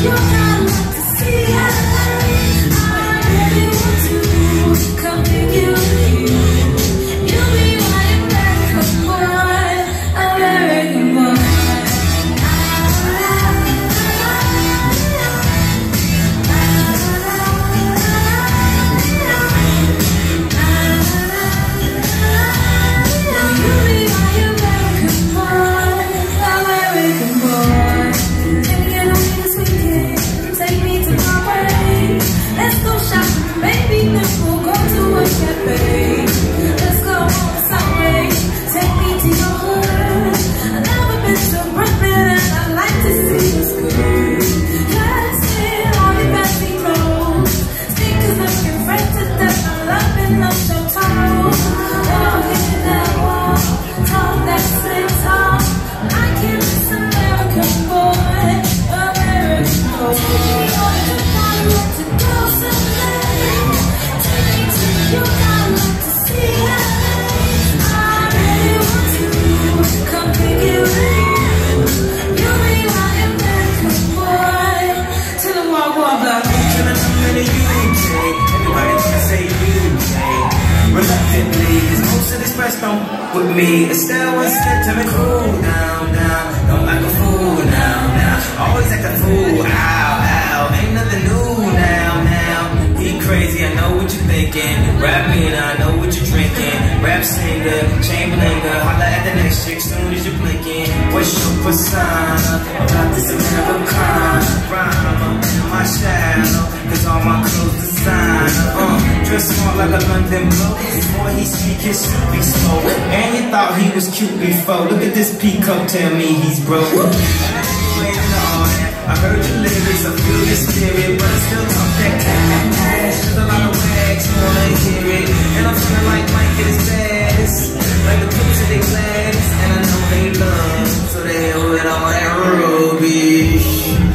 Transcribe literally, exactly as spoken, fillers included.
With me, Estelle was said to me, cool down, down, don't act a fool now, now, always act a fool, ow, ow, ain't nothing new now, now, he crazy, I know what you're thinking, rap me and I know what you're drinking, rap singer, Chamberlainer, holla at the next chick soon as you're blinking, what's your persona, about this Americana, rhyme, in my shadow, cause all my clothes designer, uh, dress smart like a London blow, before he speak his shit be slow, and you thought he was cute before, look at this peacock, tell me he's broke. I heard your lyrics, I feel your spirit, but I still talk that cash. There's a lot of wags who wanna hear it, and I'm feeling like Mike at his baddest, like the pips of their glass, and I know they love, so they hell with all that rubbish.